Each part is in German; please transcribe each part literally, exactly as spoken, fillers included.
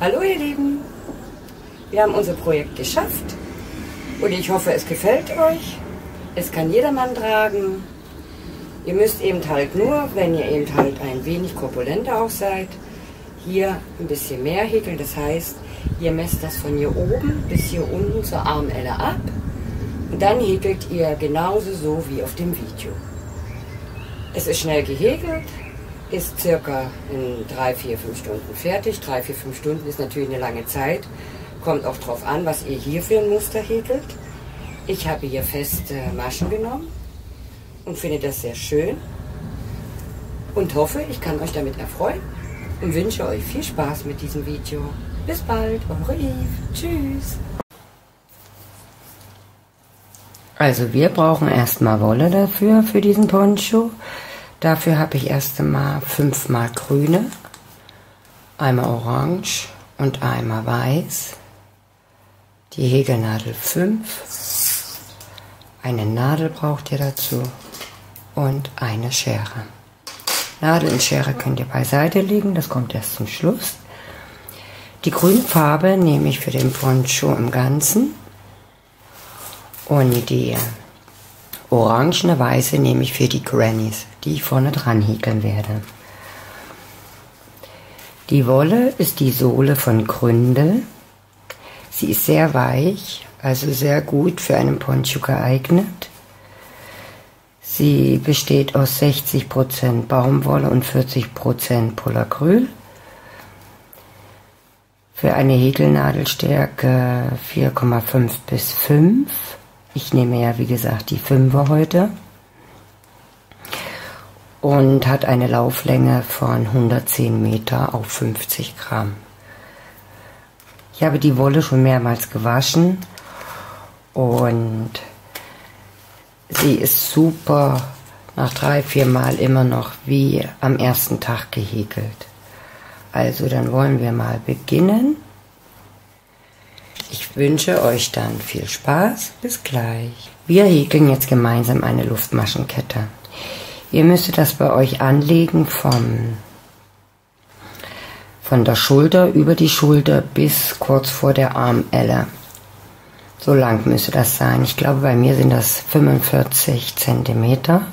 Hallo ihr Lieben, wir haben unser Projekt geschafft und ich hoffe es gefällt euch. Es kann jedermann tragen. Ihr müsst eben halt nur, wenn ihr eben halt ein wenig korpulenter auch seid, hier ein bisschen mehr häkeln. Das heißt, ihr messt das von hier oben bis hier unten zur Armelle ab und dann häkelt ihr genauso so wie auf dem Video. Es ist schnell gehäkelt. Ist circa in drei, vier, fünf Stunden fertig. drei, vier, fünf Stunden ist natürlich eine lange Zeit. Kommt auch drauf an, was ihr hier für ein Muster häkelt. Ich habe hier feste Maschen genommen und finde das sehr schön. Und hoffe, ich kann euch damit erfreuen und wünsche euch viel Spaß mit diesem Video. Bis bald, eure Yves. Tschüss. Also wir brauchen erstmal Wolle dafür, für diesen Poncho. Dafür habe ich erst einmal fünfmal grüne, einmal orange und einmal weiß, die Häkelnadel fünf, eine Nadel braucht ihr dazu und eine Schere. Nadel und Schere könnt ihr beiseite legen, das kommt erst zum Schluss. Die grüne Farbe nehme ich für den Poncho im Ganzen und die orangene Weiße nehme ich für die Grannies, die ich vorne dran häkeln werde. Die Wolle ist die Sohle von Gründel. Sie ist sehr weich, also sehr gut für einen Poncho geeignet. Sie besteht aus sechzig Prozent Baumwolle und vierzig Prozent Polyacryl. Für eine Häkelnadelstärke vier Komma fünf bis fünf. Ich nehme ja, wie gesagt, die Fünfer heute. Und hat eine Lauflänge von hundertzehn Meter auf fünfzig Gramm. Ich habe die Wolle schon mehrmals gewaschen und sie ist super nach drei, vier Mal immer noch wie am ersten Tag gehäkelt. Also dann wollen wir mal beginnen. Ich wünsche euch dann viel Spaß. Bis gleich. Wir häkeln jetzt gemeinsam eine Luftmaschenkette. Ihr müsstet das bei euch anlegen vom, von der Schulter über die Schulter bis kurz vor der Armelle. So lang müsste das sein. Ich glaube, bei mir sind das fünfundvierzig Zentimeter.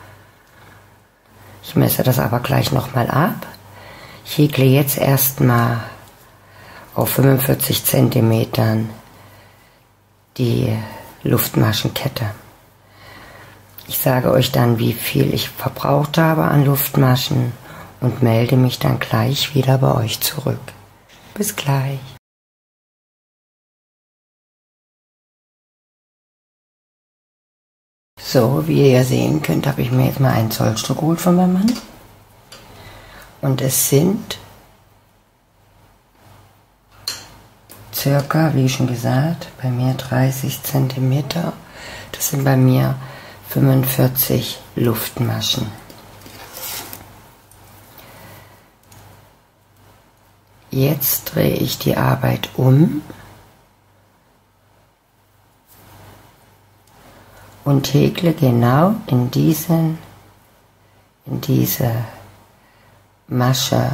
Ich messe das aber gleich nochmal ab. Ich häkle jetzt erstmal auf fünfundvierzig Zentimetern die Luftmaschenkette. Ich sage euch dann, wie viel ich verbraucht habe an Luftmaschen und melde mich dann gleich wieder bei euch zurück. Bis gleich. So, wie ihr ja sehen könnt, habe ich mir jetzt mal ein Zollstock geholt von meinem Mann. Und es sind circa, wie schon gesagt, bei mir dreißig Zentimeter. Das sind bei mir fünfundvierzig Luftmaschen. Jetzt drehe ich die Arbeit um und häkle genau in diesen, in diese Masche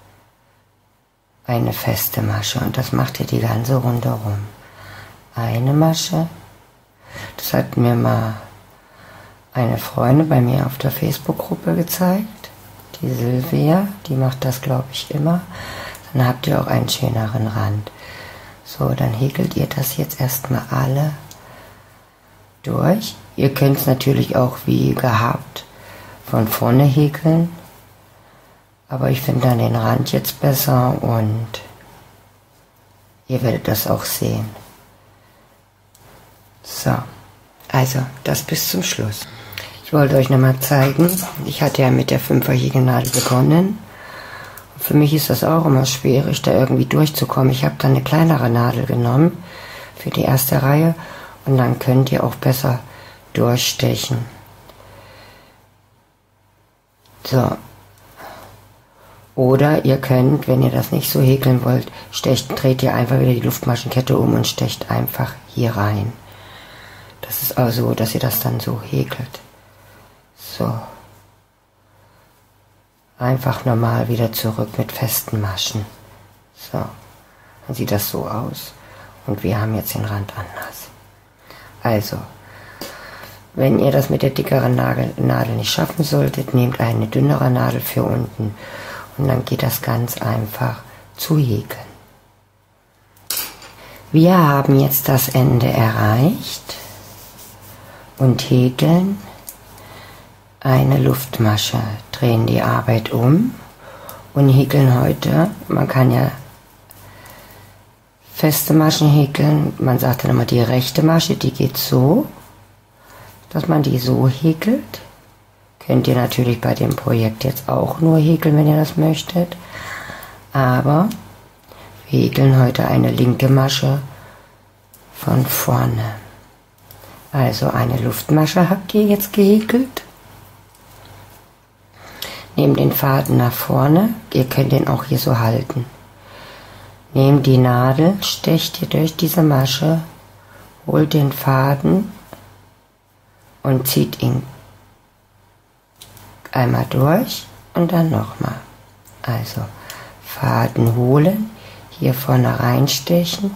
eine feste Masche und das macht ihr die ganze Runde rum. Eine Masche, das hat mir mal eine Freundin bei mir auf der Facebook-Gruppe gezeigt, die Silvia, die macht das, glaube ich, immer. Dann habt ihr auch einen schöneren Rand. So, dann häkelt ihr das jetzt erstmal alle durch. Ihr könnt es natürlich auch wie gehabt von vorne häkeln, aber ich finde dann den Rand jetzt besser und ihr werdet das auch sehen. So, also das bis zum Schluss. Ich wollte euch nochmal zeigen, ich hatte ja mit der fünfer Häkelnadel begonnen. Für mich ist das auch immer schwierig, da irgendwie durchzukommen. Ich habe dann eine kleinere Nadel genommen für die erste Reihe und dann könnt ihr auch besser durchstechen. So. Oder ihr könnt, wenn ihr das nicht so häkeln wollt, stecht, dreht ihr einfach wieder die Luftmaschenkette um und stecht einfach hier rein. Das ist auch so, dass ihr das dann so häkelt. So. Einfach normal wieder zurück mit festen Maschen. So. dann sieht das so aus. Und wir haben jetzt den Rand anders. Also, wenn ihr das mit der dickeren Nadel, Nadel nicht schaffen solltet, nehmt eine dünnere Nadel für unten und dann geht das ganz einfach zu häkeln. Wir haben jetzt das Ende erreicht und häkeln eine Luftmasche, drehen die Arbeit um und häkeln heute, man kann ja feste Maschen häkeln, man sagt dann immer die rechte Masche, die geht so, dass man die so häkelt. Könnt ihr natürlich bei dem Projekt jetzt auch nur häkeln, wenn ihr das möchtet. Aber wir häkeln heute eine linke Masche von vorne. Also eine Luftmasche habt ihr jetzt gehäkelt. Nehmt den Faden nach vorne, ihr könnt den auch hier so halten. Nehmt die Nadel, stecht ihr durch diese Masche, holt den Faden und zieht ihn einmal durch und dann nochmal. Also Faden holen, hier vorne reinstechen,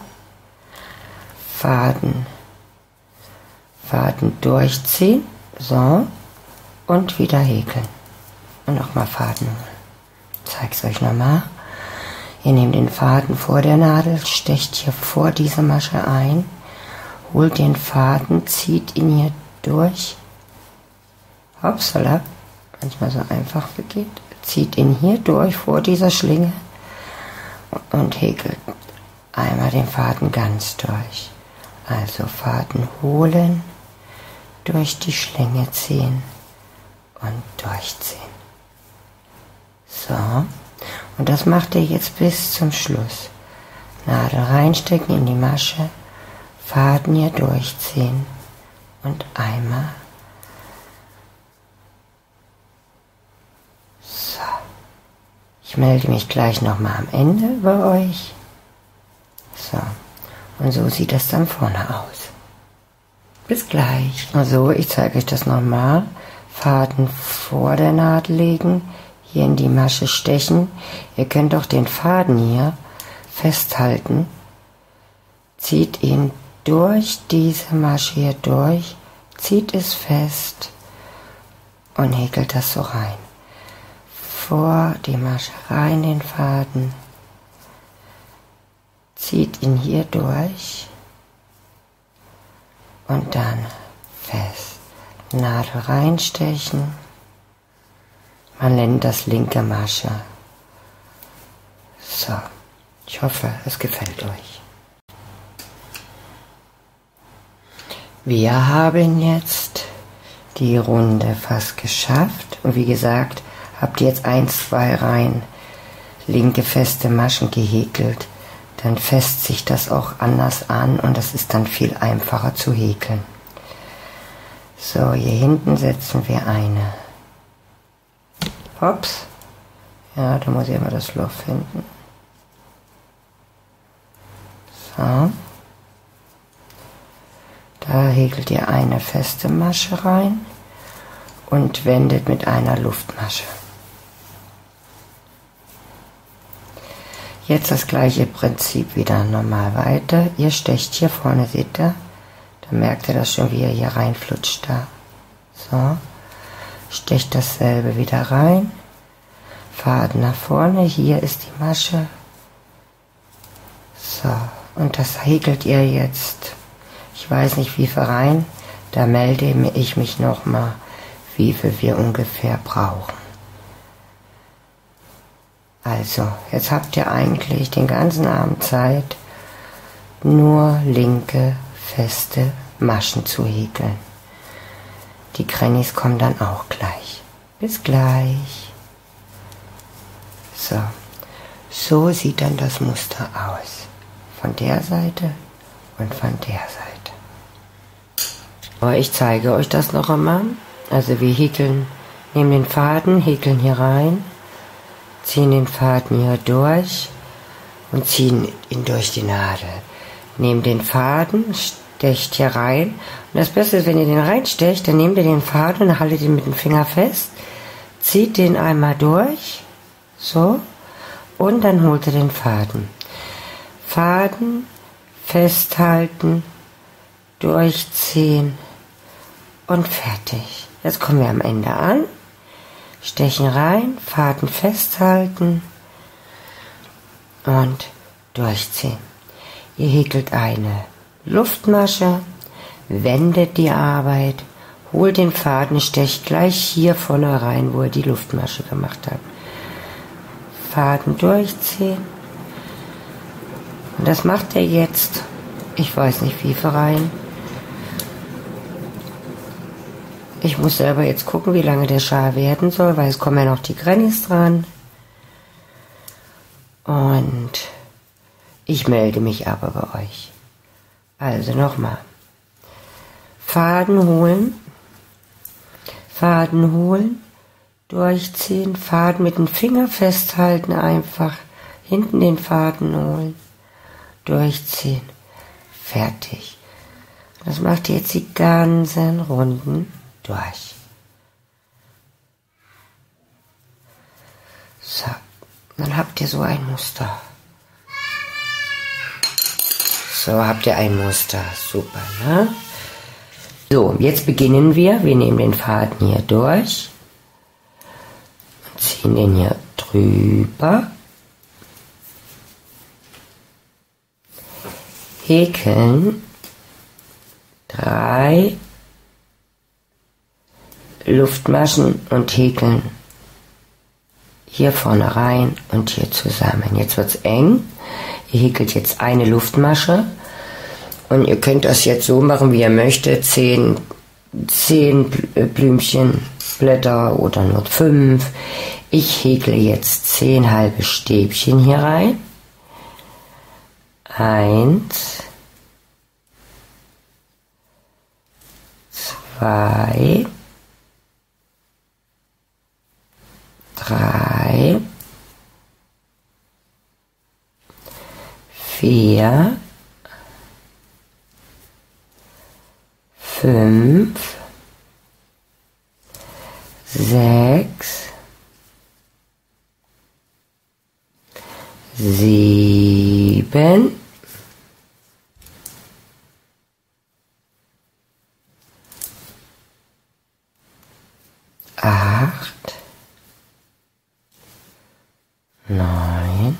Faden, Faden durchziehen, so, und wieder häkeln. Und nochmal Faden holen. Ich zeige es euch nochmal. Ihr nehmt den Faden vor der Nadel, stecht hier vor diese Masche ein, holt den Faden, zieht ihn hier durch, hoppsala, manchmal so einfach geht, zieht ihn hier durch vor dieser Schlinge und häkelt einmal den Faden ganz durch. Also Faden holen, durch die Schlinge ziehen und durchziehen. So, und das macht ihr jetzt bis zum Schluss. Nadel reinstecken in die Masche, Faden hier durchziehen und einmal. So, ich melde mich gleich nochmal am Ende bei euch. So, und so sieht das dann vorne aus. Bis gleich. Also, ich zeige euch das nochmal. Faden vor der Nadel legen, hier in die Masche stechen. Ihr könnt auch den Faden hier festhalten. Zieht ihn durch diese Masche hier durch, zieht es fest und häkelt das so rein. Vor die Masche rein den Faden, zieht ihn hier durch und dann fest. Nadel reinstechen. Man nennt das linke Masche. So, ich hoffe, es gefällt euch. Wir haben jetzt die Runde fast geschafft. Und wie gesagt, habt ihr jetzt ein, zwei Reihen linke feste Maschen gehäkelt, dann fässt sich das auch anders an und das ist dann viel einfacher zu häkeln. So, hier hinten setzen wir eine. Hops. Ja, da muss ich immer das Loch finden. So. Da häkelt ihr eine feste Masche rein und wendet mit einer Luftmasche. Jetzt das gleiche Prinzip wieder normal weiter. Ihr stecht hier vorne, seht ihr? Da merkt ihr das schon, wie ihr hier reinflutscht da. So. Stecht dasselbe wieder rein. Faden nach vorne. Hier ist die Masche. So. Und das häkelt ihr jetzt. Ich weiß nicht, wie viel rein. Da melde ich mich nochmal, wie viel wir ungefähr brauchen. Also, jetzt habt ihr eigentlich den ganzen Abend Zeit, nur linke, feste Maschen zu häkeln. Die Grannies kommen dann auch gleich. Bis gleich. So, so sieht dann das Muster aus. Von der Seite und von der Seite. Aber ich zeige euch das noch einmal. Also wir häkeln, nehmen den Faden, häkeln hier rein, ziehen den Faden hier durch und ziehen ihn durch die Nadel. Nehmt den Faden, stecht hier rein. Und das Beste ist, wenn ihr den reinstecht, dann nehmt ihr den Faden und haltet ihn mit dem Finger fest, zieht den einmal durch, so, und dann holt ihr den Faden. Faden festhalten, durchziehen und fertig. Jetzt kommen wir am Ende an, stechen rein, Faden festhalten und durchziehen. Ihr häkelt eine Luftmasche, wendet die Arbeit, holt den Faden, stecht gleich hier vorne rein, wo ihr die Luftmasche gemacht habt. Faden durchziehen. Und das macht ihr jetzt, ich weiß nicht wie viel rein. Ich muss selber jetzt gucken, wie lange der Schal werden soll, weil es kommen ja noch die Grannies dran. Und ich melde mich aber bei euch. Also nochmal. Faden holen, Faden holen, durchziehen, Faden mit dem Finger festhalten, einfach hinten den Faden holen, durchziehen, fertig. Das macht ihr jetzt die ganzen Runden durch. So, dann habt ihr so ein Muster. So, habt ihr ein Muster. Super, ne? So, jetzt beginnen wir. Wir nehmen den Faden hier durch und ziehen den hier drüber. Häkeln drei Luftmaschen und häkeln hier vorne rein und hier zusammen. Jetzt wird es eng. Ihr häkelt jetzt eine Luftmasche und ihr könnt das jetzt so machen, wie ihr möchtet. Zehn, zehn Blümchen, Blätter oder nur fünf. Ich häkle jetzt zehn halbe Stäbchen hier rein. Eins, zwei, drei, vier, fünf, sechs, sieben, acht, neun,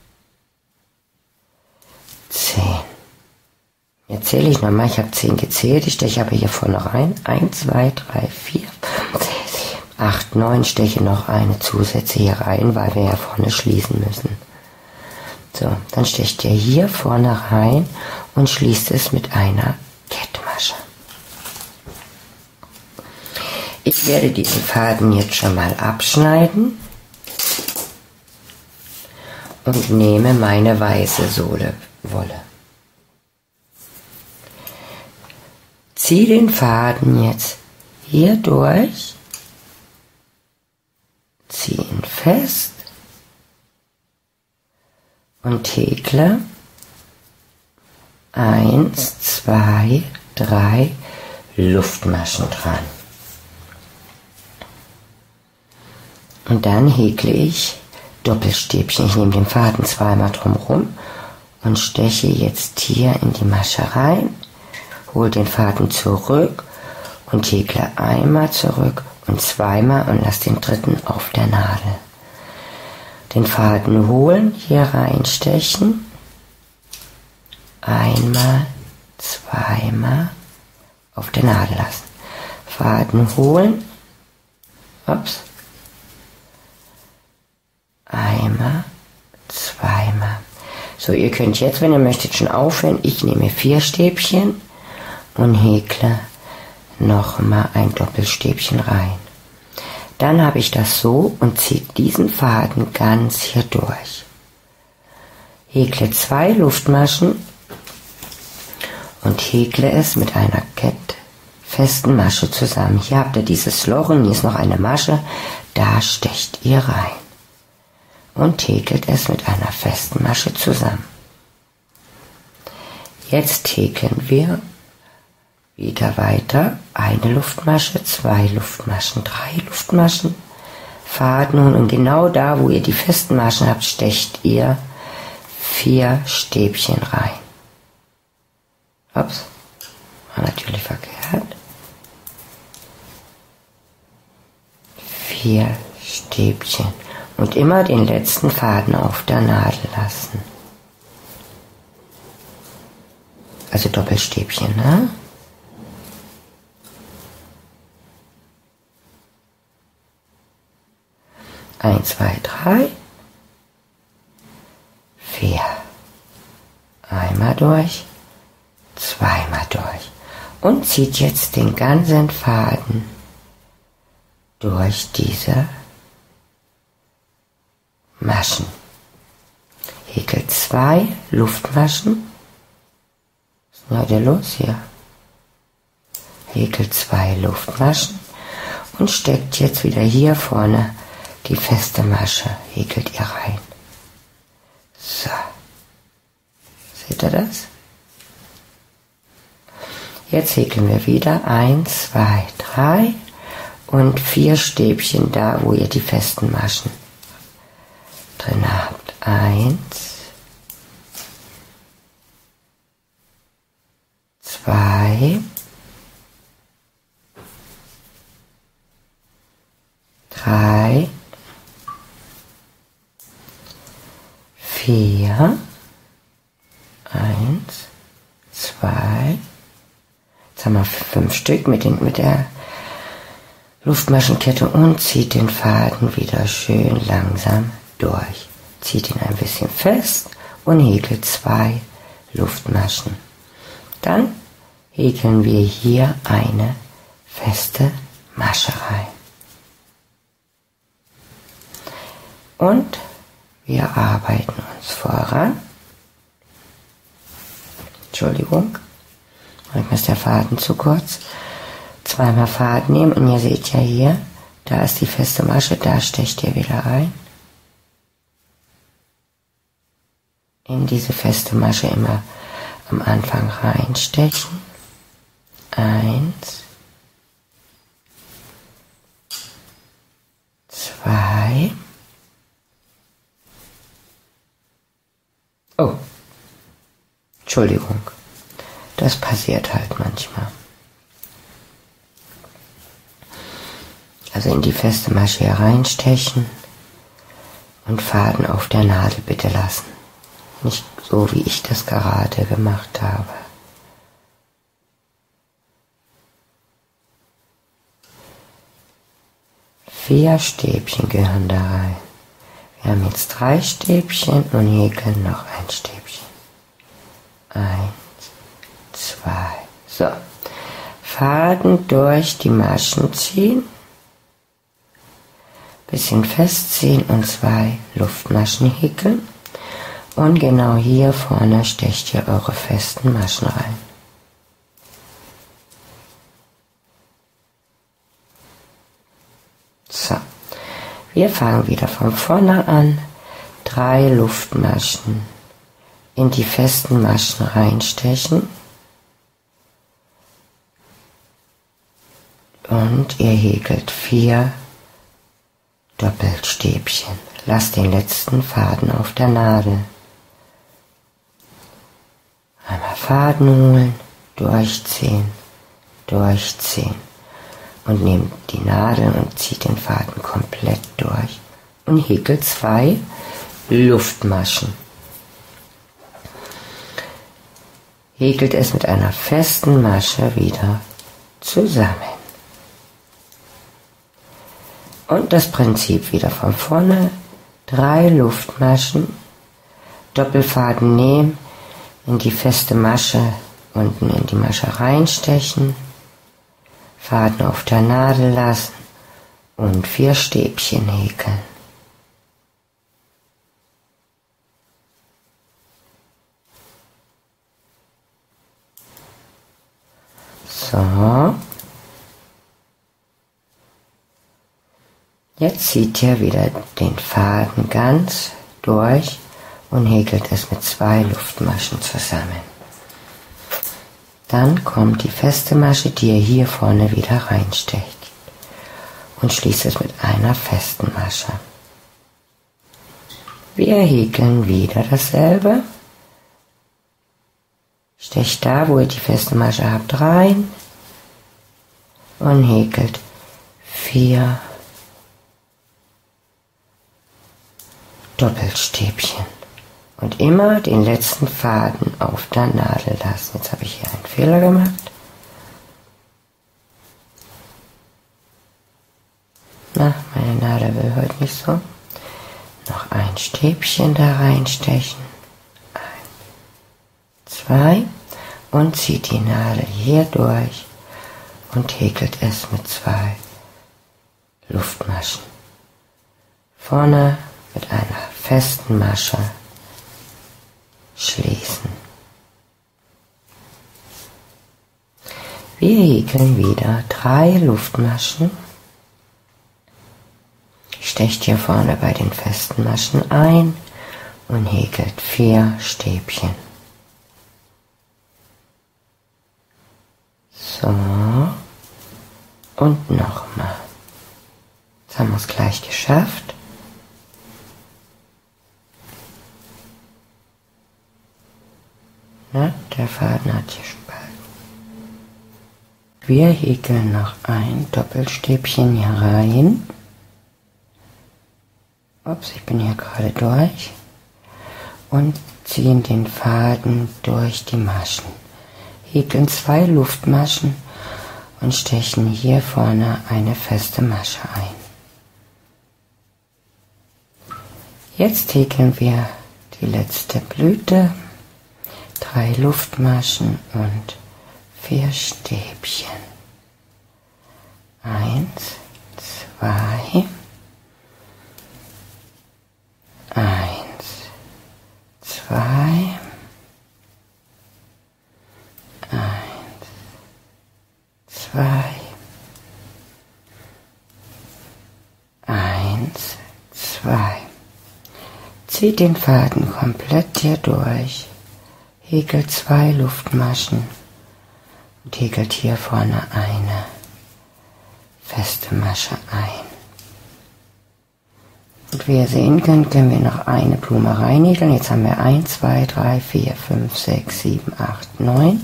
zehn. Jetzt zähle ich nochmal, ich habe zehn gezählt, ich steche aber hier vorne rein. eins, zwei, drei, vier, fünf, sechs, sieben, acht, neun, steche noch eine Zusätze hier rein, weil wir ja vorne schließen müssen. So, dann stecht ihr hier vorne rein und schließt es mit einer Kettmasche. Ich werde diesen Faden jetzt schon mal abschneiden und nehme meine weiße Sohlewolle. Ziehe den Faden jetzt hier durch, ziehe ihn fest und häkle eins, zwei, drei Luftmaschen dran. Und dann häkle ich Doppelstäbchen. Ich nehme den Faden zweimal drumherum und steche jetzt hier in die Masche rein, hole den Faden zurück und häkle einmal zurück und zweimal und lasse den dritten auf der Nadel. Den Faden holen, hier reinstechen, einmal, zweimal auf der Nadel lassen. Faden holen, ups, einmal, zweimal. So, ihr könnt jetzt, wenn ihr möchtet, schon aufhören. Ich nehme vier Stäbchen und häkle nochmal ein Doppelstäbchen rein. Dann habe ich das so und ziehe diesen Faden ganz hier durch. Häkle zwei Luftmaschen und häkle es mit einer kettfesten Masche zusammen. Hier habt ihr dieses Loch und hier ist noch eine Masche, da stecht ihr rein und häkelt es mit einer festen Masche zusammen. Jetzt häkeln wir wieder weiter, eine Luftmasche, zwei Luftmaschen, drei Luftmaschen, Faden holen und genau da, wo ihr die festen Maschen habt, stecht ihr vier Stäbchen rein. Ups, war natürlich verkehrt. Vier Stäbchen und immer den letzten Faden auf der Nadel lassen. Also Doppelstäbchen, ne? Eins, zwei, drei, vier. Einmal durch, zweimal durch. Und zieht jetzt den ganzen Faden durch diese Maschen. Häkelt zwei Luftmaschen. Was ist denn heute los hier? Häkelt zwei Luftmaschen und steckt jetzt wieder hier vorne die feste Masche. Häkelt ihr rein. So. Seht ihr das? Jetzt häkeln wir wieder eins, zwei, drei und vier Stäbchen da, wo ihr die festen Maschen drin habt. Eins, zwei, drei, vier, eins, zwei, jetzt haben wir fünf Stück mit, den, mit der Luftmaschenkette und zieht den Faden wieder schön langsam durch. Zieht ihn ein bisschen fest und häkelt zwei Luftmaschen. Dann häkeln wir hier eine feste Masche rein. Und wir arbeiten uns voran. Entschuldigung, manchmal ist der Faden zu kurz. Zweimal Faden nehmen und ihr seht ja hier, da ist die feste Masche, da stecht ihr wieder rein. In diese feste Masche immer am Anfang reinstechen. Eins, zwei, oh, Entschuldigung, das passiert halt manchmal. Also in die feste Masche hier reinstechen und Faden auf der Nadel bitte lassen. Nicht so, wie ich das gerade gemacht habe. Vier Stäbchen gehören da rein. Wir haben jetzt drei Stäbchen und häkeln noch ein Stäbchen. Eins, zwei. So. Faden durch die Maschen ziehen. Bisschen festziehen und zwei Luftmaschen häkeln. Und genau hier vorne stecht ihr eure festen Maschen rein. So, wir fangen wieder von vorne an. Drei Luftmaschen in die festen Maschen reinstechen. Und ihr häkelt vier Doppelstäbchen. Lasst den letzten Faden auf der Nadel. Einmal Faden holen, durchziehen, durchziehen und nehmt die Nadel und zieht den Faden komplett durch und häkelt zwei Luftmaschen. Häkelt es mit einer festen Masche wieder zusammen. Und das Prinzip wieder von vorne. Drei Luftmaschen, Doppelfaden nehmen, in die feste Masche unten in die Masche reinstechen, Faden auf der Nadel lassen und vier Stäbchen häkeln. So. Jetzt zieht ihr wieder den Faden ganz durch und häkelt es mit zwei Luftmaschen zusammen. Dann kommt die feste Masche, die ihr hier vorne wieder reinstecht und schließt es mit einer festen Masche. Wir häkeln wieder dasselbe. Stecht da, wo ihr die feste Masche habt, rein und häkelt vier Doppelstäbchen. Und immer den letzten Faden auf der Nadel lassen. Jetzt habe ich hier einen Fehler gemacht. Na, meine Nadel will heute nicht so. Noch ein Stäbchen da reinstechen. Ein, zwei. Und zieht die Nadel hier durch und häkelt es mit zwei Luftmaschen. Vorne mit einer festen Masche schließen. Wir häkeln wieder drei Luftmaschen. Stecht hier vorne bei den festen Maschen ein und häkelt vier Stäbchen. So. Und nochmal. Jetzt haben wir es gleich geschafft. Ja, der Faden hat hier Spalten. Wir häkeln noch ein Doppelstäbchen hier rein. Ups, ich bin hier gerade durch. Und ziehen den Faden durch die Maschen. Häkeln zwei Luftmaschen und stechen hier vorne eine feste Masche ein. Jetzt häkeln wir die letzte Blüte. Drei Luftmaschen und vier Stäbchen. Eins, zwei, eins, zwei, eins, zwei, eins, zwei. Zieht den Faden komplett hier durch. Häkelt zwei Luftmaschen und häkelt hier vorne eine feste Masche ein. Und wie ihr sehen könnt, können wir noch eine Blume reinhäkeln. Jetzt haben wir eins, zwei, drei, vier, fünf, sechs, sieben, acht, neun.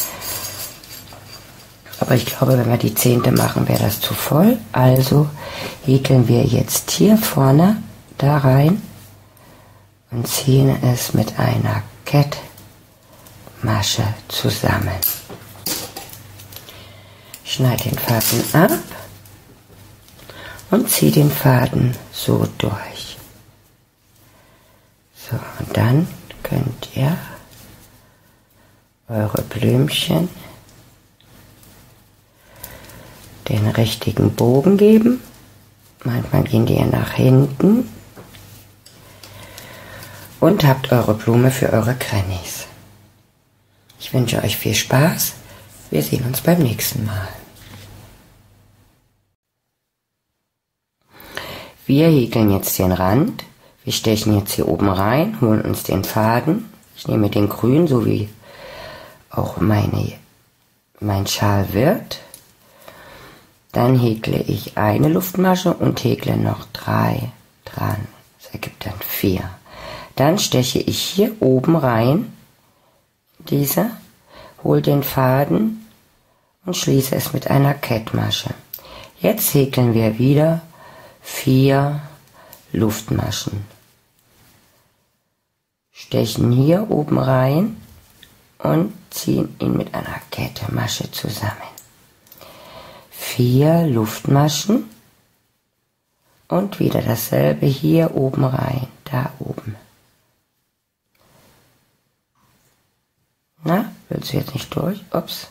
Aber ich glaube, wenn wir die zehnte machen, wäre das zu voll. Also häkeln wir jetzt hier vorne da rein und ziehen es mit einer Kette Masche zusammen. Schneide den Faden ab und ziehe den Faden so durch. So, und dann könnt ihr eure Blümchen den richtigen Bogen geben. Manchmal gehen die ja nach hinten und habt eure Blume für eure Grannies. Ich wünsche euch viel Spaß. Wir sehen uns beim nächsten Mal. Wir häkeln jetzt den Rand. Wir stechen jetzt hier oben rein, holen uns den Faden. Ich nehme den grün, so wie auch meine, mein Schal wird. Dann häkle ich eine Luftmasche und häkle noch drei dran. Das ergibt dann vier. Dann steche ich hier oben rein, diese, hole den Faden und schließe es mit einer Kettmasche. Jetzt häkeln wir wieder vier Luftmaschen. Stechen hier oben rein und ziehen ihn mit einer Kettenmasche zusammen. Vier Luftmaschen und wieder dasselbe hier oben rein, da oben. Na, willst du jetzt nicht durch? Ups.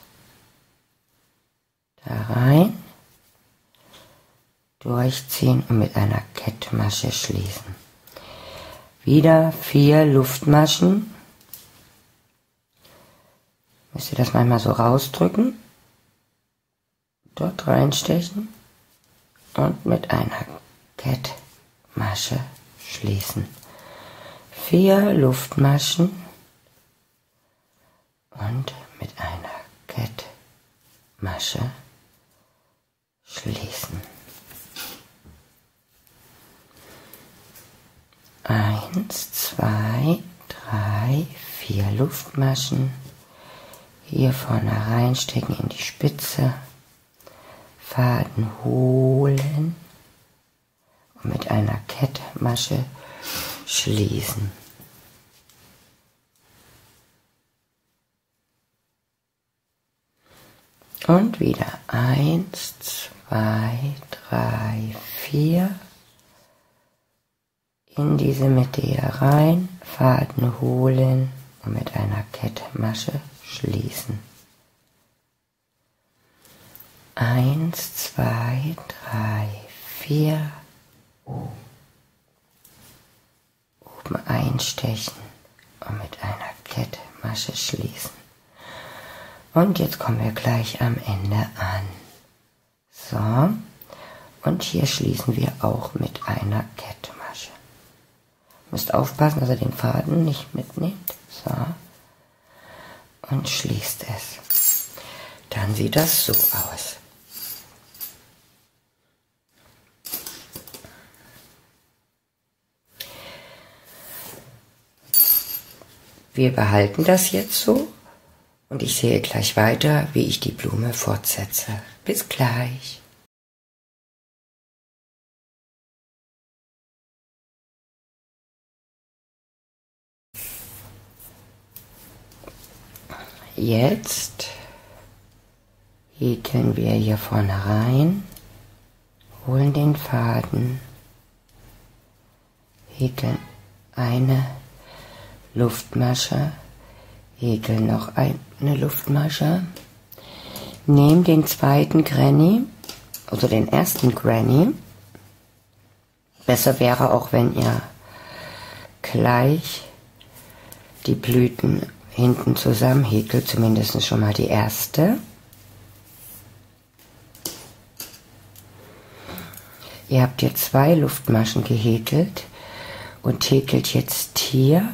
Da rein, durchziehen und mit einer Kettmasche schließen. Wieder vier Luftmaschen. Müsst ihr das manchmal so rausdrücken. Dort reinstechen und mit einer Kettmasche schließen. Vier Luftmaschen und mit einer Kettmasche schließen. Eins, zwei, drei, vier Luftmaschen. Hier vorne reinstecken in die Spitze, Faden holen und mit einer Kettmasche schließen. Und wieder eins, zwei, drei, vier. In diese Mitte hier rein, Faden holen und mit einer Kettmasche schließen. Eins, zwei, drei, vier. Oben einstechen und mit einer Kettmasche schließen. Und jetzt kommen wir gleich am Ende an. So, und hier schließen wir auch mit einer Kettmasche. Müsst aufpassen, dass ihr den Faden nicht mitnehmt. So. Und schließt es. Dann sieht das so aus. Wir behalten das jetzt so und ich sehe gleich weiter, wie ich die Blume fortsetze. Bis gleich. Jetzt häkeln wir hier vorne rein, holen den Faden, häkeln eine Luftmasche, häkeln noch eine Luftmasche, nehmen den zweiten Granny, also den ersten Granny. Besser wäre auch, wenn ihr gleich die Blüten hinten zusammen häkelt, zumindest schon mal die erste. Ihr habt hier zwei Luftmaschen gehäkelt und häkelt jetzt hier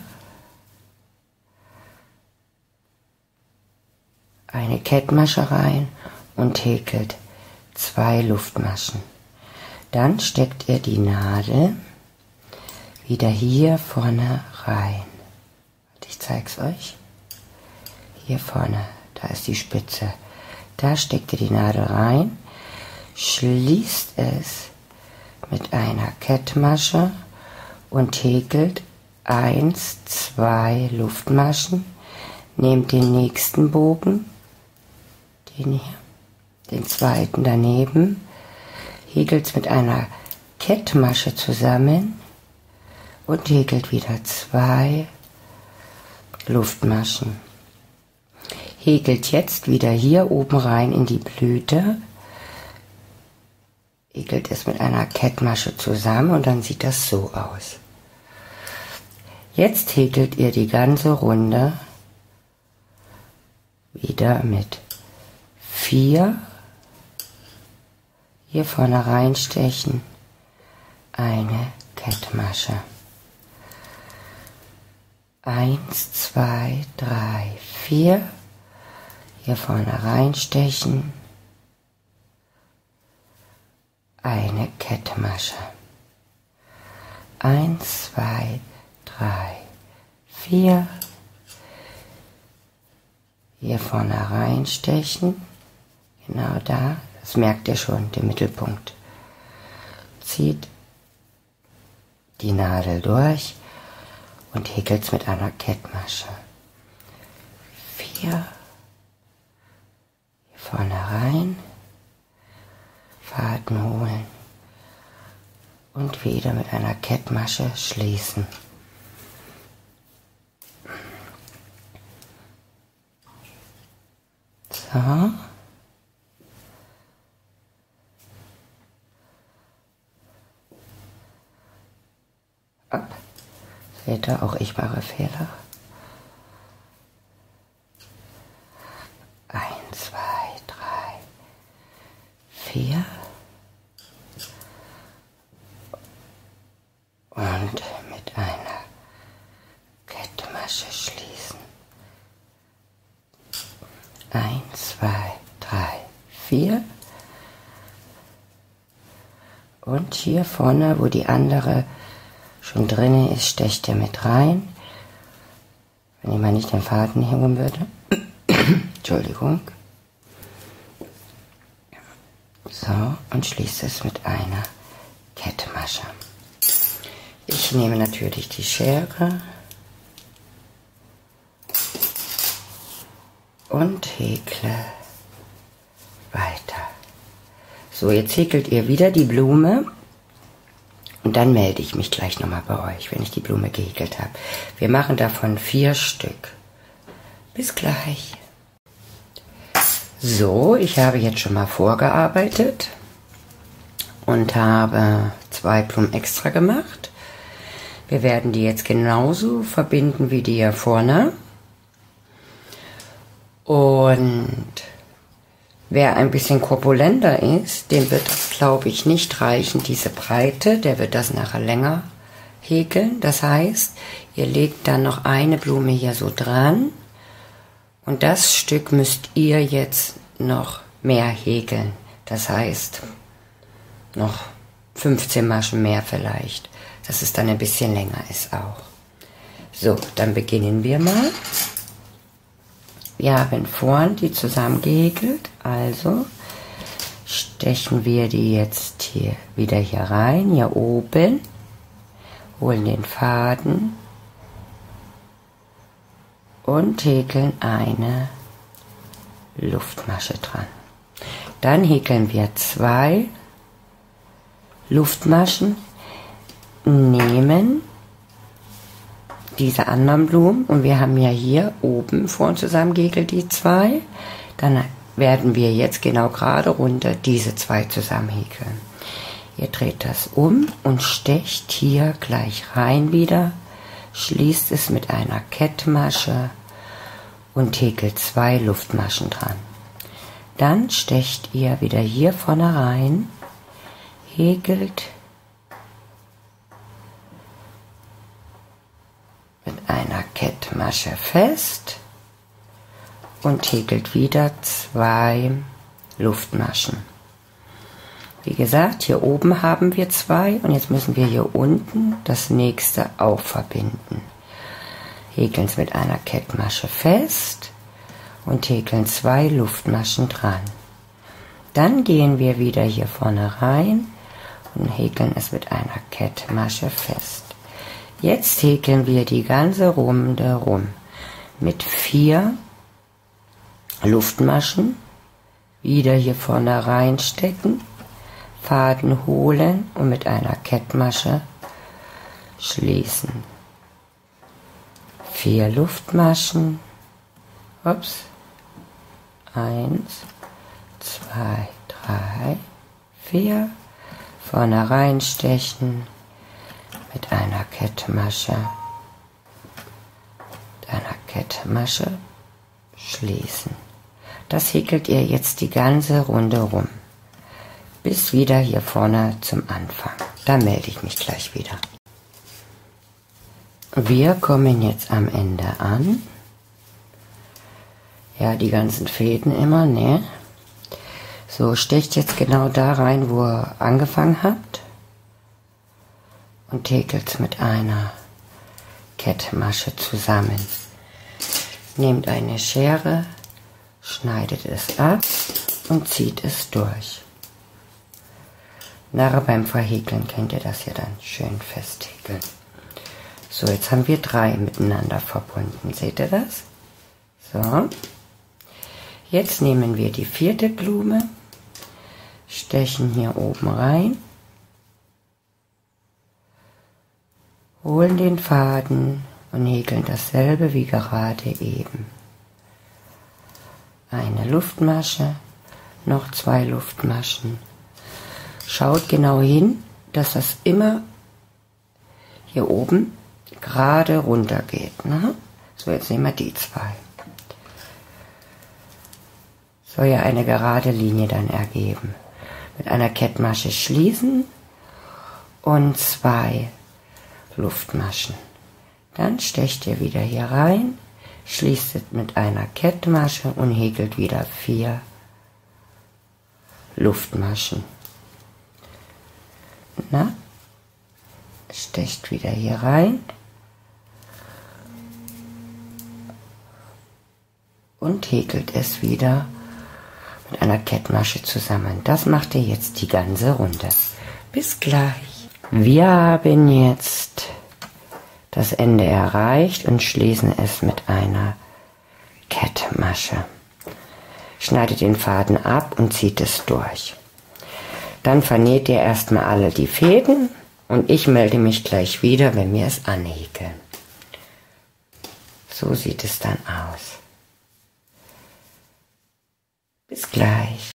eine Kettmasche rein und häkelt zwei Luftmaschen. Dann steckt ihr die Nadel wieder hier vorne rein. Ich zeige es euch. Hier vorne, da ist die Spitze. Da steckt ihr die Nadel rein, schließt es mit einer Kettmasche und häkelt eins, zwei Luftmaschen. Nehmt den nächsten Bogen, den hier, den zweiten daneben, häkelt es mit einer Kettmasche zusammen und häkelt wieder zwei Luftmaschen. Häkelt jetzt wieder hier oben rein in die Blüte, häkelt es mit einer Kettmasche zusammen und dann sieht das so aus. Jetzt häkelt ihr die ganze Runde wieder mit vier, hier vorne reinstechen, eine Kettmasche. Eins, zwei, drei, vier, hier vorne reinstechen, eine Kettmasche. Eins, zwei, drei, vier, hier vorne reinstechen, genau da, das merkt ihr schon, den Mittelpunkt. Zieht die Nadel durch und häkelt es mit einer Kettmasche. Vier, hier vorne rein, Faden holen und wieder mit einer Kettmasche schließen. So. Ab. Seht ihr, auch ich mache Fehler. Eins, zwei, drei, vier. Und mit einer Kettmasche schließen. Eins, zwei, drei, vier. Und hier vorne, wo die andere schon drin ist, stecht ihr mit rein. Wenn ich mal nicht den Faden hängen würde. Entschuldigung. So, und schließe es mit einer Kettmasche. Ich nehme natürlich die Schere und häkle weiter. So, jetzt häkelt ihr wieder die Blume und dann melde ich mich gleich nochmal bei euch, wenn ich die Blume gehäkelt habe. Wir machen davon vier Stück. Bis gleich. So, ich habe jetzt schon mal vorgearbeitet und habe zwei Blumen extra gemacht. Wir werden die jetzt genauso verbinden wie die hier vorne. Und wer ein bisschen korpulenter ist, dem wird das, glaube ich, nicht reichen, diese Breite. Der wird das nachher länger häkeln. Das heißt, ihr legt dann noch eine Blume hier so dran. Und das Stück müsst ihr jetzt noch mehr häkeln. Das heißt, noch fünfzehn Maschen mehr vielleicht, dass es dann ein bisschen länger ist auch. So, dann beginnen wir mal. Wir haben vorn die zusammen gehäkelt, also stechen wir die jetzt hier wieder hier rein, hier oben, holen den Faden und häkeln eine Luftmasche dran. Dann häkeln wir zwei Luftmaschen, nehmen diese anderen Blumen und wir haben ja hier oben vorn zusammen gehäkelt die zwei, dann werden wir jetzt genau gerade runter diese zwei zusammen häkeln. Ihr dreht das um und stecht hier gleich rein wieder, schließt es mit einer Kettmasche und häkelt zwei Luftmaschen dran. Dann stecht ihr wieder hier vorne rein, häkelt mit einer Kettmasche fest und häkelt wieder zwei Luftmaschen. Wie gesagt, hier oben haben wir zwei und jetzt müssen wir hier unten das nächste auch verbinden. Häkeln es mit einer Kettmasche fest und häkeln zwei Luftmaschen dran. Dann gehen wir wieder hier vorne rein und häkeln es mit einer Kettmasche fest. Jetzt häkeln wir die ganze Runde rum mit vier Luftmaschen, wieder hier vorne reinstecken, Faden holen und mit einer Kettmasche schließen. Vier Luftmaschen, ups, eins, zwei, drei, vier, vorne reinstechen, mit einer Kettmasche, mit einer Kettmasche schließen. Das häkelt ihr jetzt die ganze Runde rum, bis wieder hier vorne zum Anfang. Da melde ich mich gleich wieder. Wir kommen jetzt am Ende an. Ja, die ganzen Fäden immer, ne? So, stecht jetzt genau da rein, wo ihr angefangen habt. Und häkelt es mit einer Kettmasche zusammen. Nehmt eine Schere, schneidet es ab und zieht es durch. Nachher beim Verhäkeln könnt ihr das ja dann schön festhäkeln. So, jetzt haben wir drei miteinander verbunden. Seht ihr das? So. Jetzt nehmen wir die vierte Blume, stechen hier oben rein, holen den Faden und häkeln dasselbe wie gerade eben. Eine Luftmasche, noch zwei Luftmaschen. Schaut genau hin, dass das immer hier oben gerade runter geht. Ne? So, jetzt nehmen wir die zwei. Soll ja eine gerade Linie dann ergeben. Mit einer Kettmasche schließen und zwei Luftmaschen. Dann stecht ihr wieder hier rein, schließt es mit einer Kettmasche und häkelt wieder vier Luftmaschen. Na? stecht wieder hier rein und häkelt es wieder mit einer Kettmasche zusammen. Das macht ihr jetzt die ganze Runde. Bis gleich. Wir haben jetzt das Ende erreicht und schließen es mit einer Kettmasche. Schneidet den Faden ab und zieht es durch. Dann vernäht ihr erstmal alle die Fäden und ich melde mich gleich wieder, wenn wir es anhäkeln. So sieht es dann aus. Bis gleich.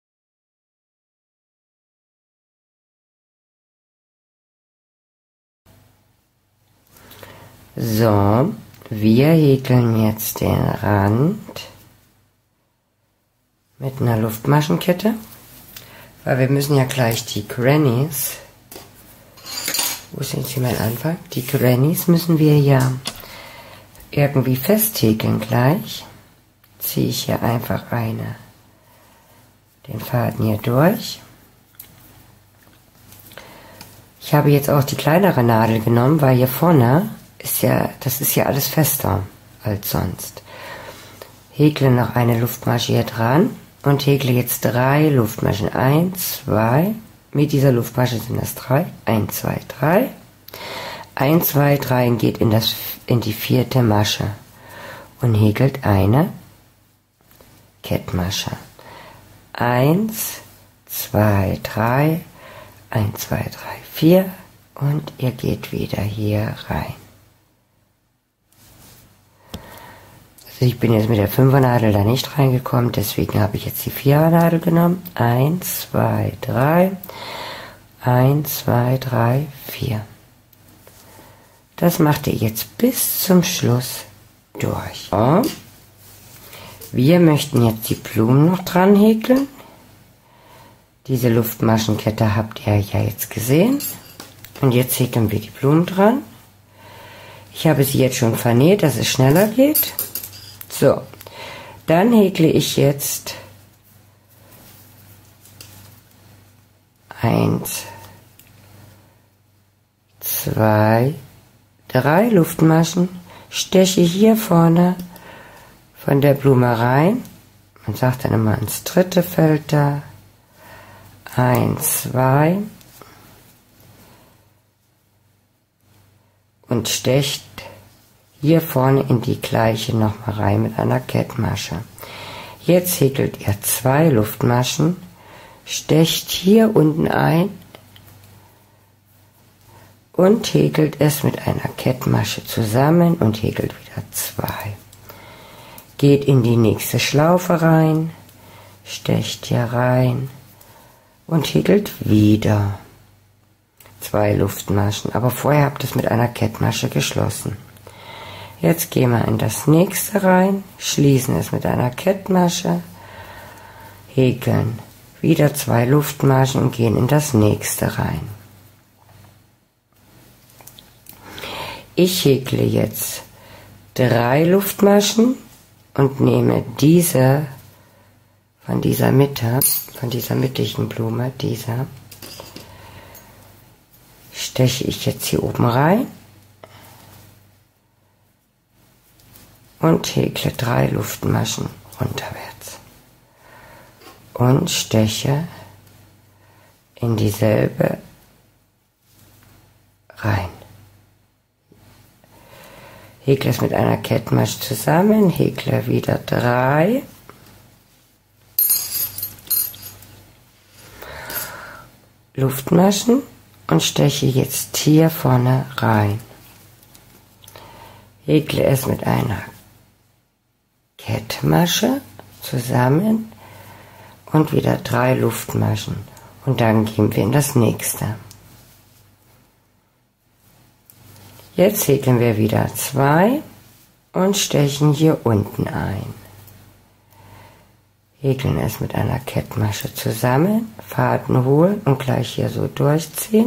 So, wir häkeln jetzt den Rand mit einer Luftmaschenkette, weil wir müssen ja gleich die Grannies, wo sind sie mein Anfang? Die Grannies müssen wir ja irgendwie festhäkeln gleich. Ziehe ich hier einfach eine, den Faden hier durch. Ich habe jetzt auch die kleinere Nadel genommen, weil hier vorne ist ja, das ist ja alles fester als sonst. Häkle noch eine Luftmasche hier dran und häkle jetzt drei Luftmaschen. Eins, zwei, mit dieser Luftmasche sind das drei. Eins, zwei, drei. Eins, zwei, drei geht in, das, in die vierte Masche und häkelt eine Kettmasche. Eins, zwei, drei, eins, zwei, drei, vier und ihr geht wieder hier rein. Also ich bin jetzt mit der Fünfernadel da nicht reingekommen, deswegen habe ich jetzt die Vierernadel genommen. Eins, zwei, drei, eins, zwei, drei, vier. Das macht ihr jetzt bis zum Schluss durch. So. Wir möchten jetzt die Blumen noch dran häkeln. Diese Luftmaschenkette habt ihr ja jetzt gesehen. Und jetzt häkeln wir die Blumen dran. Ich habe sie jetzt schon vernäht, dass es schneller geht. So, dann häkle ich jetzt eins, zwei, drei Luftmaschen, steche hier vorne von der Blume rein. Man sagt dann immer ins dritte Feld da. Eins, zwei. Und stecht hier vorne in die gleiche nochmal rein mit einer Kettmasche. Jetzt häkelt ihr zwei Luftmaschen, stecht hier unten ein und häkelt es mit einer Kettmasche zusammen und häkelt wieder zwei. Geht in die nächste Schlaufe rein, stecht hier rein und häkelt wieder zwei Luftmaschen, aber vorher habt ihr es mit einer Kettmasche geschlossen. Jetzt gehen wir in das nächste rein, schließen es mit einer Kettmasche, häkeln wieder zwei Luftmaschen und gehen in das nächste rein. Ich häkle jetzt drei Luftmaschen und nehme diese von dieser Mitte, von dieser mittigen Blume, dieser, steche ich jetzt hier oben rein und häkle drei Luftmaschen runterwärts und steche in dieselbe rein. Häkle es mit einer Kettmasche zusammen, häkle wieder drei Luftmaschen und steche jetzt hier vorne rein. Häkle es mit einer Kettmasche zusammen und wieder drei Luftmaschen und dann gehen wir in das nächste. Jetzt häkeln wir wieder zwei und stechen hier unten ein. Häkeln es mit einer Kettmasche zusammen, Faden holen und gleich hier so durchziehen.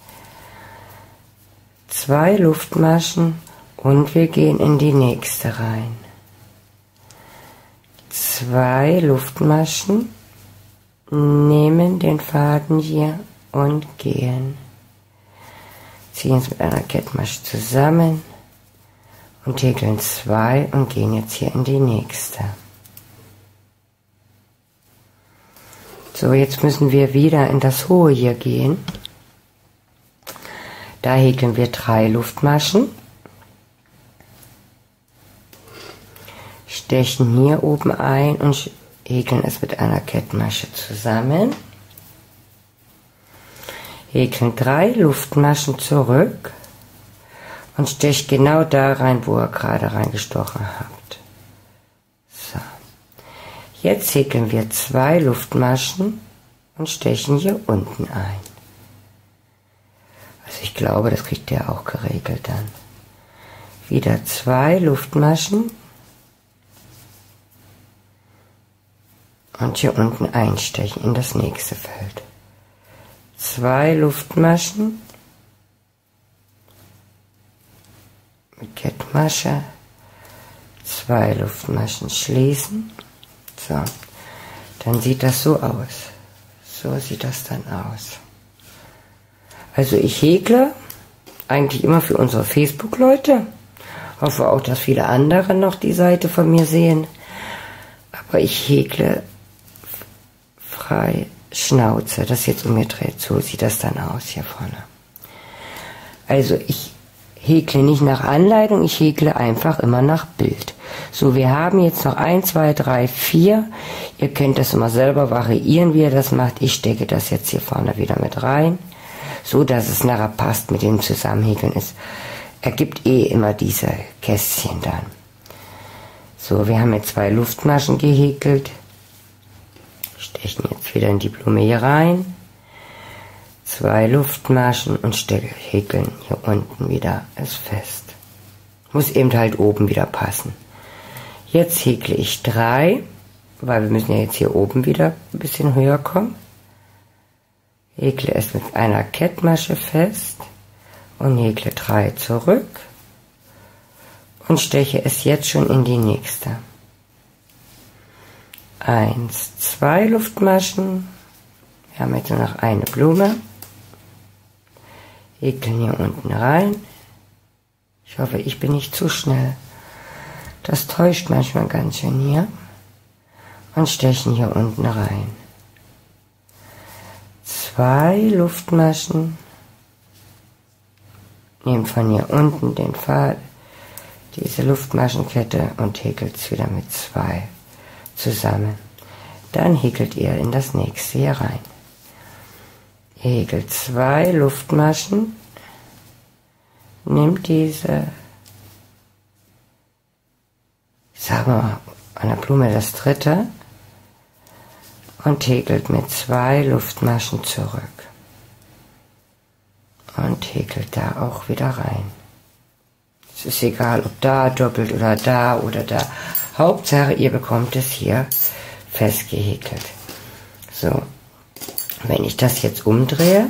Zwei Luftmaschen und wir gehen in die nächste rein. Zwei Luftmaschen, nehmen den Faden hier und gehen. ziehen es mit einer Kettmasche zusammen und häkeln zwei und gehen jetzt hier in die nächste. So, jetzt müssen wir wieder in das Hohe hier gehen. Da häkeln wir drei Luftmaschen, stechen hier oben ein und häkeln es mit einer Kettmasche zusammen, häkeln drei Luftmaschen zurück und stechen genau da rein, wo ihr gerade reingestochen habt. So. Jetzt häkeln wir zwei Luftmaschen und stechen hier unten ein. Also ich glaube, das kriegt ihr auch geregelt dann. Wieder zwei Luftmaschen und hier unten einstechen in das nächste Feld. Zwei Luftmaschen mit Kettmasche, zwei Luftmaschen schließen. So, dann sieht das so aus. So sieht das dann aus. Also ich häkle eigentlich immer für unsere Facebook-Leute. Hoffe auch, dass viele andere noch die Seite von mir sehen. Aber ich häkle frei Schnauze. Das jetzt um mir dreht. So sieht das dann aus hier vorne. Also ich häkle nicht nach Anleitung, ich häkle einfach immer nach Bild. So, wir haben jetzt noch eins, zwei, drei, vier. Ihr könnt das immer selber variieren, wie ihr das macht. Ich stecke das jetzt hier vorne wieder mit rein, so dass es nachher passt mit dem Zusammenhäkeln. Es ergibt eh immer diese Kästchen dann. So, wir haben jetzt zwei Luftmaschen gehäkelt. Stechen jetzt wieder in die Blume hier rein. Zwei Luftmaschen und häkeln hier unten wieder es fest. Muss eben halt oben wieder passen. Jetzt häkle ich drei, weil wir müssen ja jetzt hier oben wieder ein bisschen höher kommen. Häkle es mit einer Kettmasche fest und häkle drei zurück und steche es jetzt schon in die nächste. Eins, zwei Luftmaschen. Wir haben jetzt nur noch eine Blume. Häkeln hier unten rein. Ich hoffe, ich bin nicht zu schnell. Das täuscht manchmal ganz schön hier. Und stechen hier unten rein. Zwei Luftmaschen. Nehmen von hier unten den Faden, diese Luftmaschenkette und häkelt es wieder mit zwei zusammen. Dann häkelt ihr in das nächste hier rein. Ihr häkelt zwei Luftmaschen, nimmt diese, sagen wir mal, an der Blume das dritte und häkelt mit zwei Luftmaschen zurück. Und häkelt da auch wieder rein. Es ist egal, ob da doppelt oder da oder da. Hauptsache, ihr bekommt es hier festgehäkelt. So, wenn ich das jetzt umdrehe,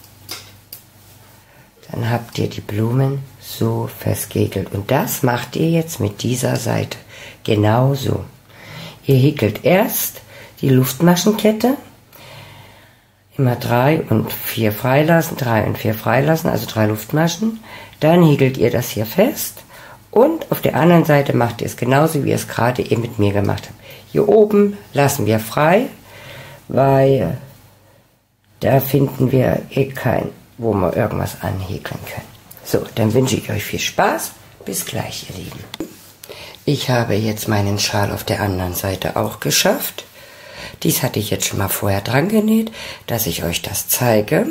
dann habt ihr die Blumen so festgehäkelt. Und das macht ihr jetzt mit dieser Seite genauso. Ihr häkelt erst die Luftmaschenkette, immer drei und vier freilassen, drei und vier freilassen, also drei Luftmaschen. Dann häkelt ihr das hier fest und auf der anderen Seite macht ihr es genauso, wie ihr es gerade eben mit mir gemacht habt. Hier oben lassen wir frei, weil da finden wir eh kein, wo wir irgendwas anhäkeln können. So, dann wünsche ich euch viel Spaß. Bis gleich, ihr Lieben. Ich habe jetzt meinen Schal auf der anderen Seite auch geschafft. Dies hatte ich jetzt schon mal vorher dran genäht, dass ich euch das zeige.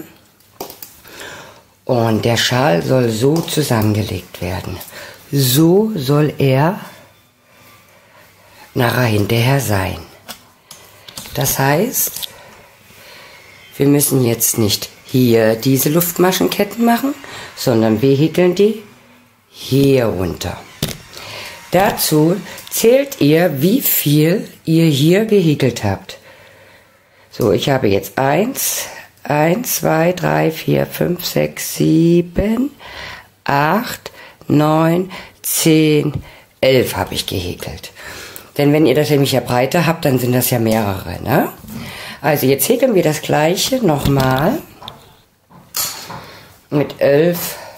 Und der Schal soll so zusammengelegt werden. So soll er nachher hinterher sein. Das heißt, wir müssen jetzt nicht hier diese Luftmaschenketten machen, sondern wir häkeln die hier runter. Dazu zählt ihr, wie viel ihr hier gehäkelt habt. So, ich habe jetzt eins, eins, zwei, drei, vier, fünf, sechs, sieben, acht, neun, zehn, elf habe ich gehäkelt. Denn wenn ihr das nämlich ja breiter habt, dann sind das ja mehrere, ne? Also jetzt häkeln wir das gleiche nochmal mit elf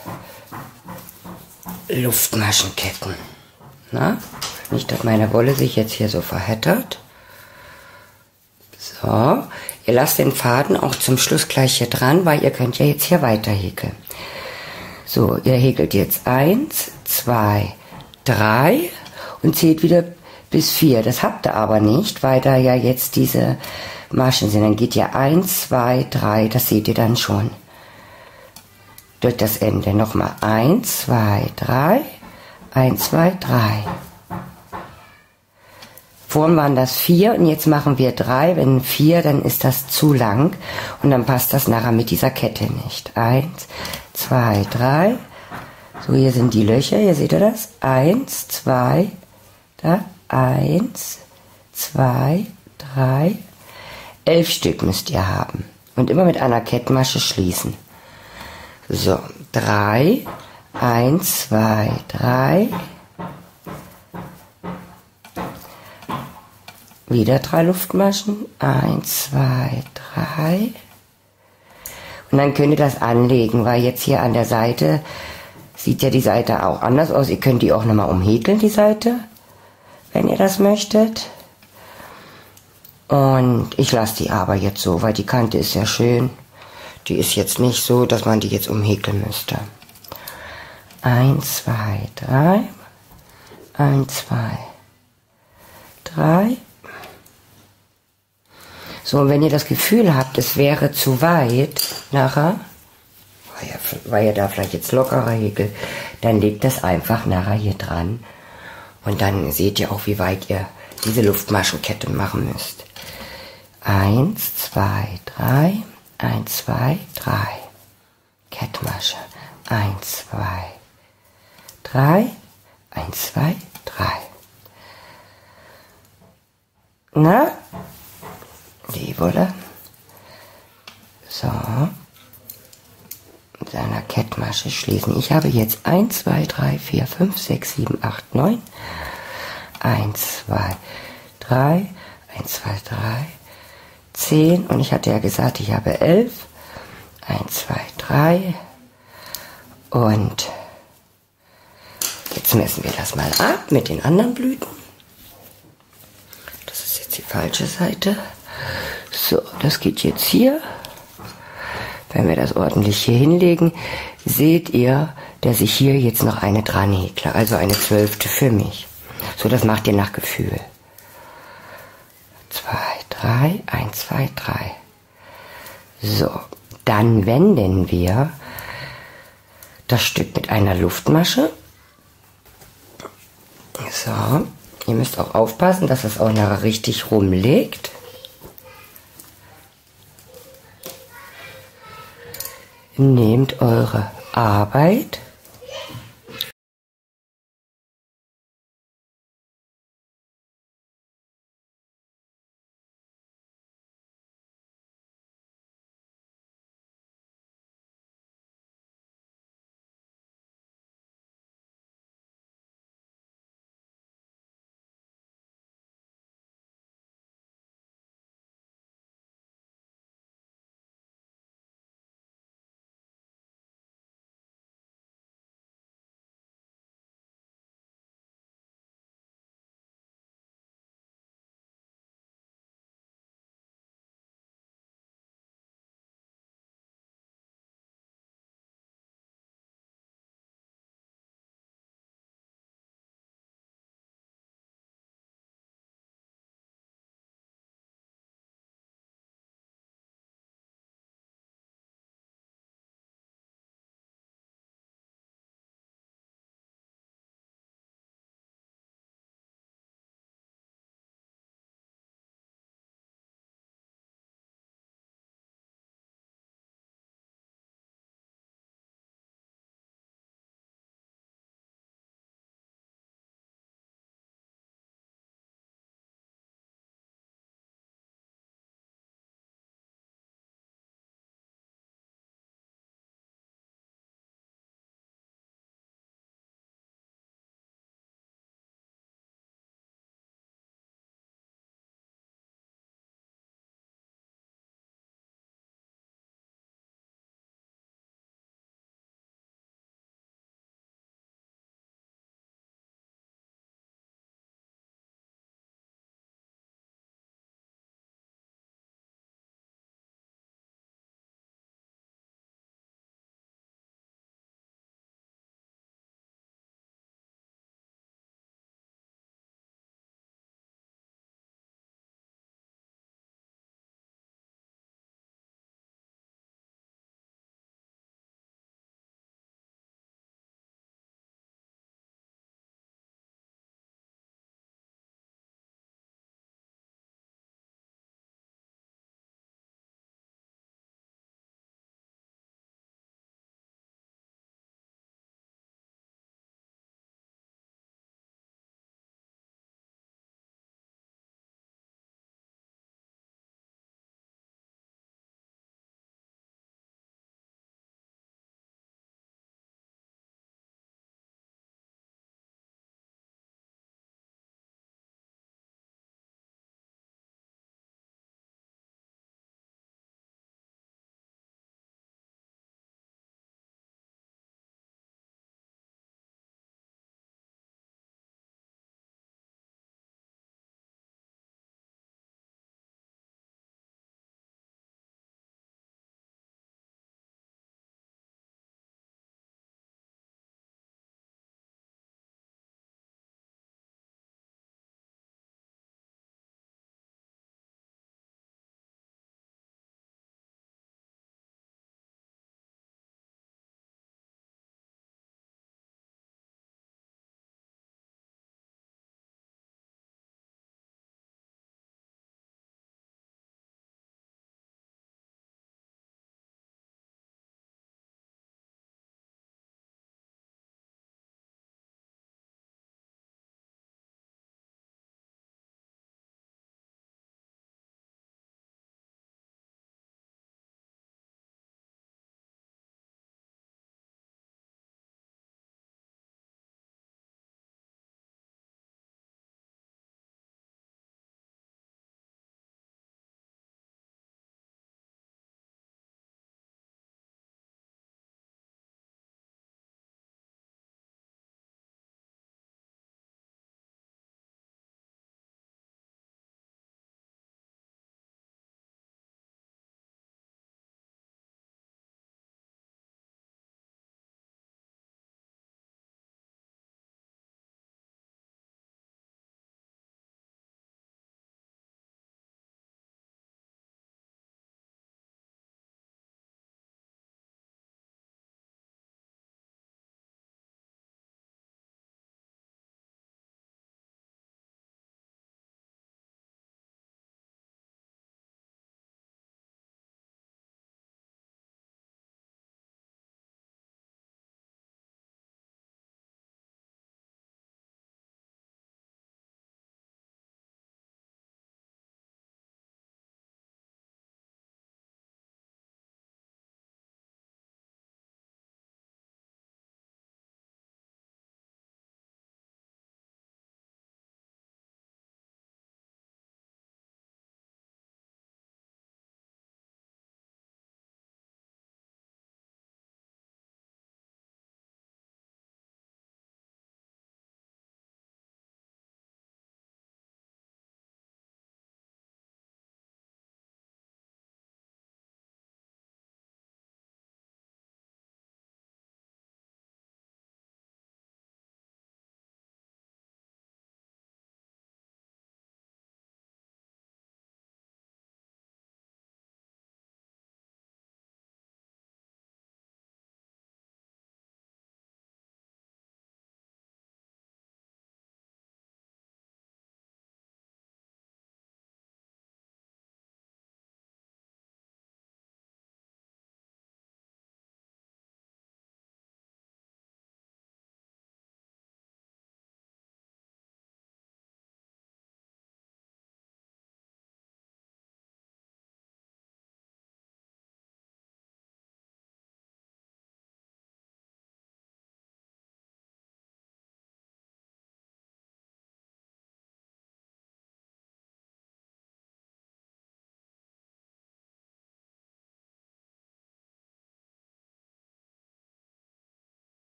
Luftmaschenketten. Na? Nicht, dass meine Wolle sich jetzt hier so verheddert. So, ihr lasst den Faden auch zum Schluss gleich hier dran, weil ihr könnt ja jetzt hier weiter häkeln. So, ihr häkelt jetzt eins, zwei, drei und zählt wieder bis vier. Das habt ihr aber nicht, weil da ja jetzt diese Maschen sind. Dann geht ihr eins, zwei, drei, das seht ihr dann schon. Durch das Ende nochmal eins, zwei, drei, eins, zwei, drei. Vorhin waren das vier und jetzt machen wir drei. Wenn vier, dann ist das zu lang und dann passt das nachher mit dieser Kette nicht. Eins, zwei, drei. So, hier sind die Löcher, hier seht ihr das. Eins, zwei, da, eins, zwei, drei. Elf Stück müsst ihr haben und immer mit einer Kettmasche schließen. So, drei, eins, zwei, drei. Wieder drei Luftmaschen. Eins, zwei, drei. Und dann könnt ihr das anlegen, weil jetzt hier an der Seite sieht ja die Seite auch anders aus. Ihr könnt die auch nochmal umhäkeln, die Seite, wenn ihr das möchtet. Und ich lasse die aber jetzt so, weil die Kante ist sehr schön. Die ist jetzt nicht so, dass man die jetzt umhäkeln müsste. Eins, zwei, drei. Eins, zwei, drei. So, und wenn ihr das Gefühl habt, es wäre zu weit nachher, weil ihr, weil ihr da vielleicht jetzt lockerer häkelt, dann legt das einfach nachher hier dran. Und dann seht ihr auch, wie weit ihr diese Luftmaschenkette machen müsst. Eins, zwei, drei. Eins, zwei, drei. Kettmasche. Eins, zwei, drei. Eins, zwei, drei. Na? Die Wolle. So. Mit einer Kettmasche schließen. Ich habe jetzt eins, zwei, drei, vier, fünf, sechs, sieben, acht, neun. eins, zwei, drei. eins, zwei, drei. zehn. Und ich hatte ja gesagt, ich habe elf. eins, zwei, drei. Und jetzt messen wir das mal ab mit den anderen Blüten. Das ist jetzt die falsche Seite. So, das geht jetzt hier. Wenn wir das ordentlich hier hinlegen, seht ihr, dass ich hier jetzt noch eine dran häkle, also eine zwölfte für mich. So, das macht ihr nach Gefühl. zwei, drei, eins, zwei, drei. So, dann wenden wir das Stück mit einer Luftmasche. So, ihr müsst auch aufpassen, dass es auch nachher richtig rumlegt. Nehmt eure Arbeit